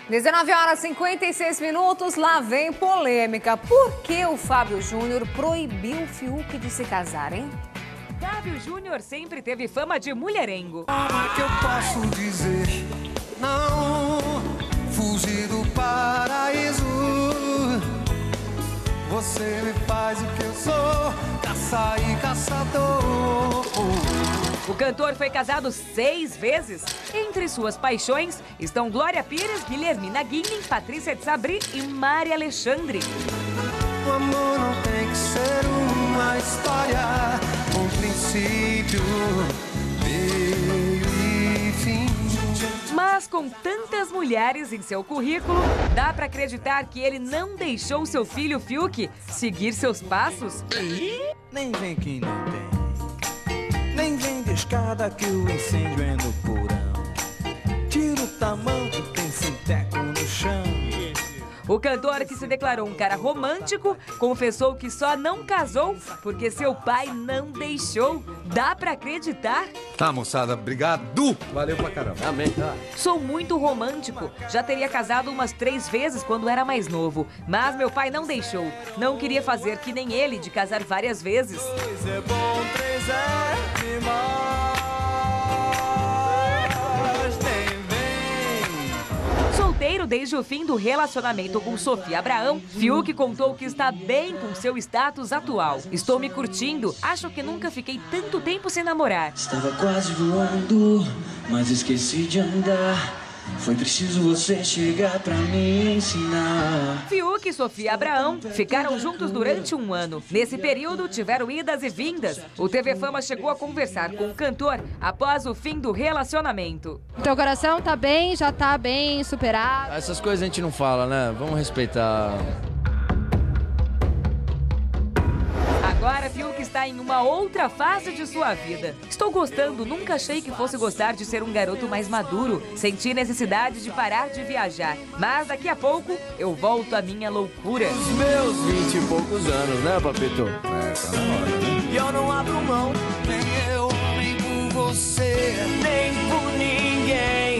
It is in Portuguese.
19h56, lá vem polêmica. Por que o Fábio Júnior proibiu o Fiuk de se casar, hein? Fábio Júnior sempre teve fama de mulherengo. Como é que eu posso dizer não? Fugir do paraíso. Você me faz o que eu sou, caça e caçador. O cantor foi casado 6 vezes. Entre suas paixões estão Glória Pires, Guilhermina Guinnin, Patrícia de Sabri e Mari Alexandre. O amor não tem que ser uma história, um princípio, meio e fim. Mas com tantas mulheres em seu currículo, dá pra acreditar que ele não deixou seu filho Fiuk seguir seus passos? Nem vem que não tem, nem vem de escada que o incêndio é no porão. Tira o tamanco, tem sinteco no chão. O cantor, que se declarou um cara romântico, confessou que só não casou porque seu pai não deixou. Dá pra acreditar? Tá, moçada, obrigado. Valeu pra caramba. Amém. Tá. Sou muito romântico. Já teria casado umas 3 vezes quando era mais novo. Mas meu pai não deixou. Não queria fazer que nem ele, de casar várias vezes. 2 é bom, 3 é demais. Nem vem. Solteiro desde o fim do relacionamento com Sofia Abraão, Fiuk contou que está bem com seu status atual. Estou me curtindo, acho que nunca fiquei tanto tempo sem namorar. Estava quase voando, mas esqueci de andar. Foi preciso você chegar pra me ensinar. Fiuk e Sofia Abraão ficaram juntos durante 1 ano. Nesse período, tiveram idas e vindas. O TV Fama chegou a conversar com o cantor após o fim do relacionamento. Teu coração tá bem, já tá bem superado? Essas coisas a gente não fala, né? Vamos respeitar. Agora, Fiuk está em uma outra fase de sua vida. Estou gostando, nunca achei que fosse gostar de ser um garoto mais maduro. Senti necessidade de parar de viajar. Mas daqui a pouco, eu volto à minha loucura. Os meus 20 e poucos anos, né, papito? Tá na hora, né? E eu não abro mão, nem eu, nem por você, nem por ninguém.